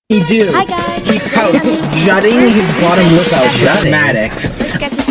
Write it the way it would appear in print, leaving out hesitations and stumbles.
He do. Hi guys. He pouts, jutting his bottom lip out with Jutting? schematics. Let's get to